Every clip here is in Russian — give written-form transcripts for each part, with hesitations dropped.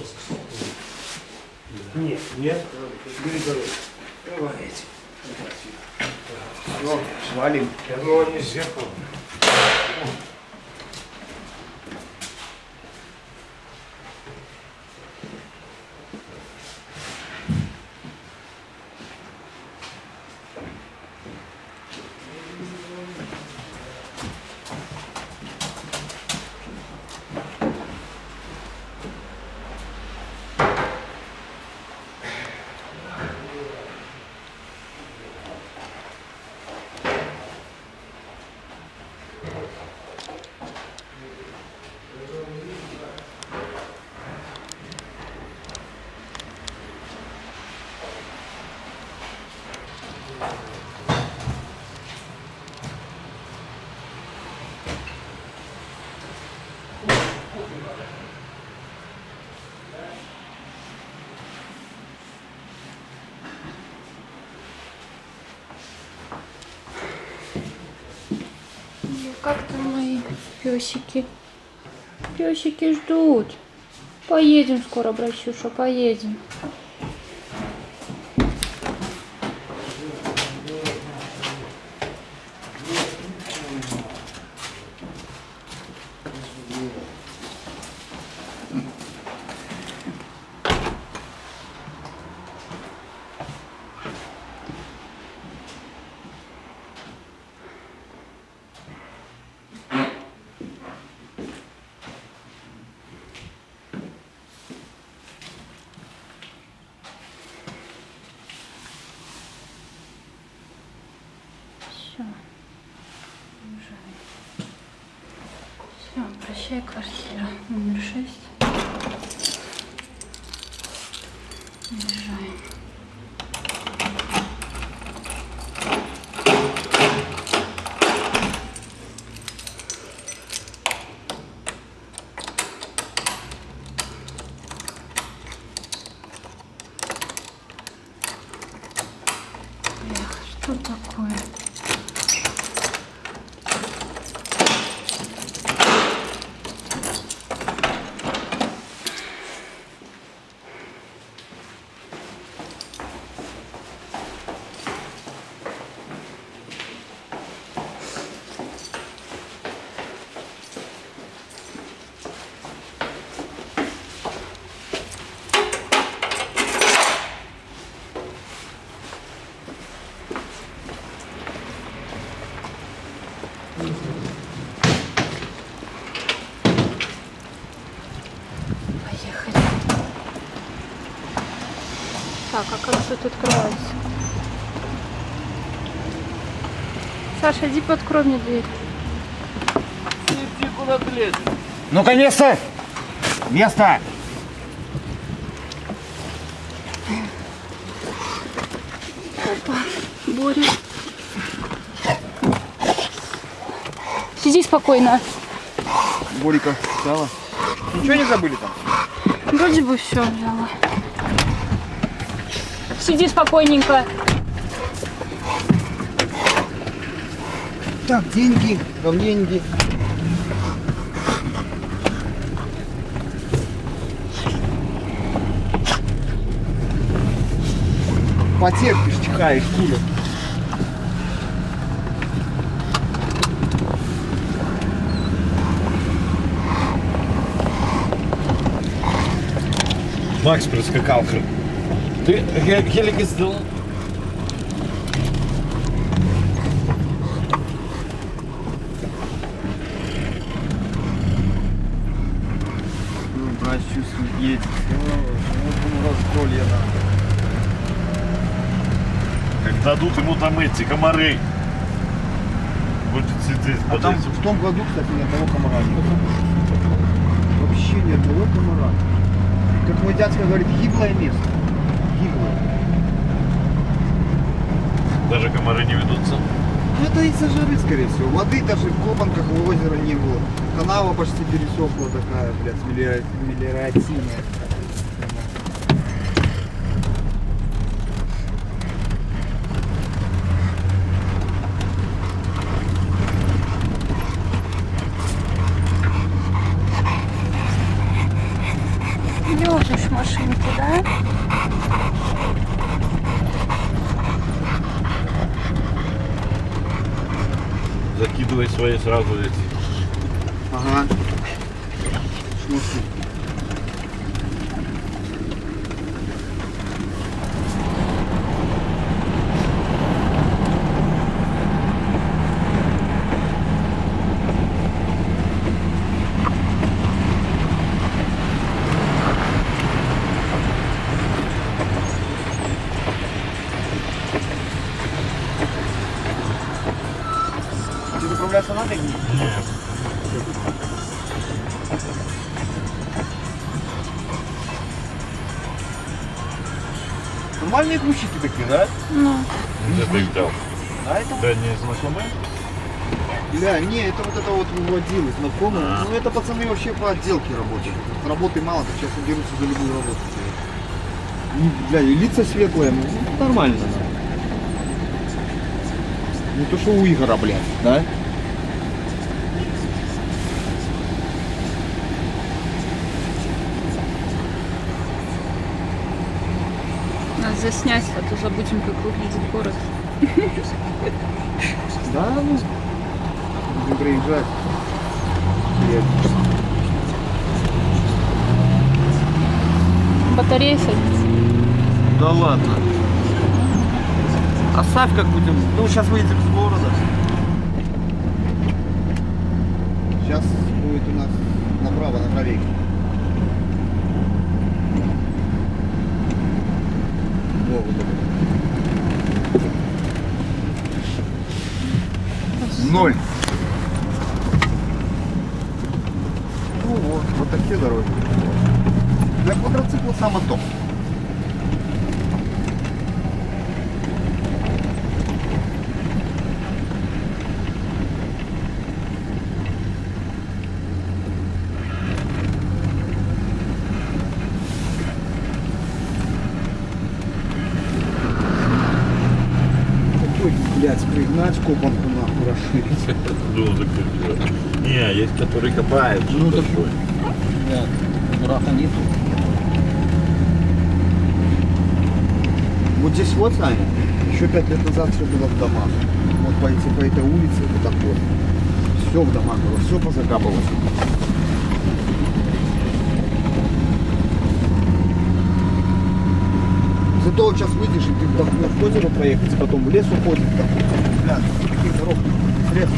Нет, нет. Григорий, давайте. Все, свалим. Ну, нельзя. Как там мои песики? Песики ждут. Поедем скоро, братюша, поедем. Все. Все, прощай, квартира номер 6. Уезжаем. Эх, что такое? Поехали. Так, а как же тут открывается? Саша, иди подкрой мне дверь. Иди, куда ты лезешь? Ну-ка, место! Место! Опа, Боря. Сиди спокойно. Борика взяла. Ничего не забыли там? Вроде бы все взяла. Сиди спокойненько. Так, деньги, там деньги. Потерпишь, чихаешь, куля. Макс проскакал. Ты гелики сделал? Ну, брат, чувствую, едет. Расколье надо. Как дадут ему там эти комары. Будет сидеть. А там в том году, кстати, ни одного комара не было. Вообще ни одного комара. Как мой дядька говорит, гиблое место. Гиблое. Даже комары не ведутся. Ну это из-за жары, скорее всего. Воды даже в Копанках у озера не было. Канава почти пересохла такая, блядь, мелиоративная. Лежишь в машинке, да? Закидывай свои сразу эти. Ага. Шнурки. Ты заправляться надо? Нет. Нормальные ключики такие, да? Ну, Где ты их взял? А это Да не знакомые? Бля, не, это вот выводил знакомый. Ну это пацаны вообще по отделке рабочие. Работы мало, так сейчас дерутся за любую работу. Ну, бля, и лица светлые, ну нормально. Не то что у Игора, блядь, да? надо заснять, а то забудем, как выглядит город. Да, ну. Будем приезжать. Батарея садится. Да ладно. Оставь как будем. Ну, сейчас выйдем из города. Сейчас будет у нас направо, на правее. Во, вот это. 0. Ну вот такие дороги. Для квадроцикла само то. Какой, блядь, пригнать копанку нахуй расширить. Ну, закрутила. Не, есть которые копают. Ну, что так такое. Да, дурака нету. Вот здесь вот, Саня, еще 5 лет назад все было в домах. Вот по этой улице вот так вот. Все в домах было, все позакапывалось. Зато вот сейчас выйдешь, и ты в озеро проехать, и потом в лес уходит. Там, бля, каких дорог, средств.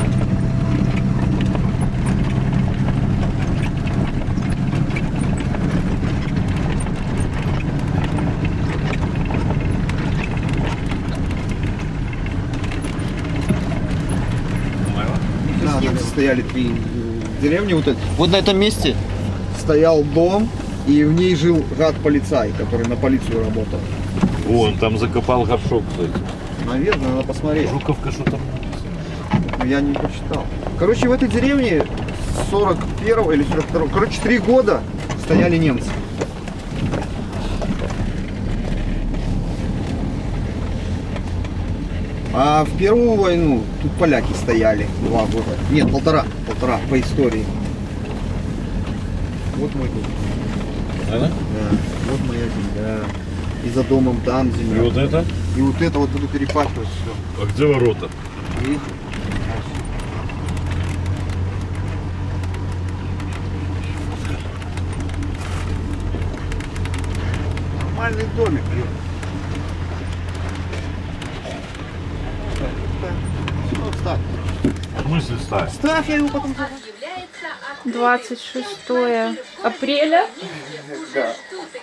Да, немцы стояли 3 деревни. Вот на этом месте стоял дом, и в ней жил гад-полицай, который на полицию работал. Вон, там закопал горшок, кстати. Наверное, надо посмотреть. Жуковка, что там? Я не прочитал. Короче, в этой деревне с 41 или 42, короче, 3 года стояли немцы. А в Первую войну тут поляки стояли 2 года. Нет, полтора по истории. Вот мой дом. Да? Да, вот моя земля. И за домом там И земля. вот это? И вот это вот буду перепахивать все. А где ворота? И... Нормальный домик, блин. Все, ставь. В смысле ставь? Ставь, я его потом... 26 апреля. Да.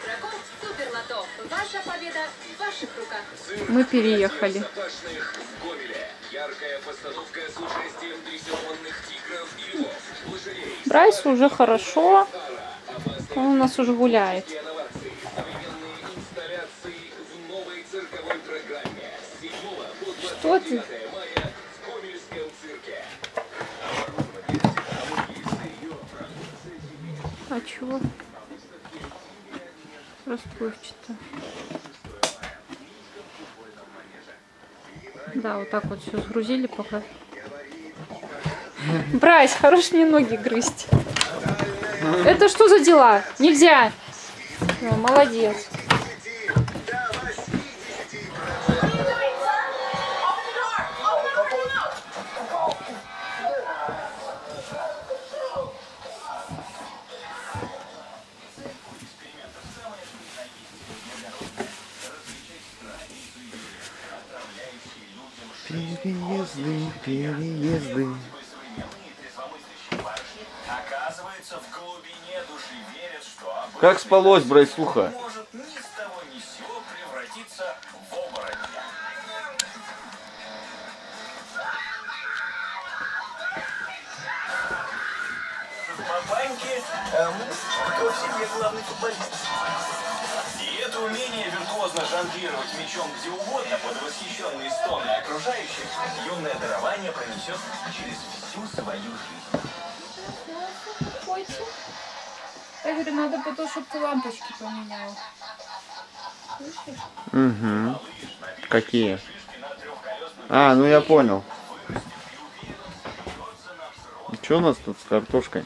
Мы переехали. Брайсу уже хорошо. Он у нас уже гуляет. Что ты? А чего? Расплывчато. Да, вот так вот все сгрузили пока. Брайс, хорош мне ноги грызть. Это что за дела? Нельзя. Ну, молодец. Переезды. Оказывается, в глубине души верят, что Как спалось, братуха? может ни с того ни с сего превратиться в оборотня. В Папаньке кто в семье главный футболист. И это умение виртуозно жонглировать мячом где угодно под восхищенные стоны окружающих юное дарование пронесет через всю свою жизнь. Котик. Я говорю, надо потом, чтобы ты лампочки поменял. Слышишь? Угу. Какие? А, ну я понял. Что у нас тут с картошкой?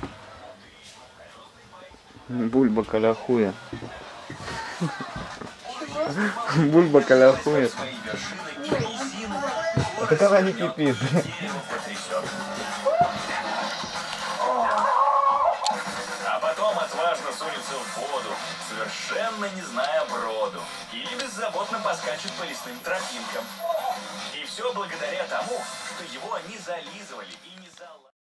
Бульба каляхуя. Бульба каляхуя. Так она не кипит. А потом отважно сунется в воду, совершенно не зная броду, или беззаботно поскачет по лесным тропинкам. И все благодаря тому, что его не зализывали и не залазили.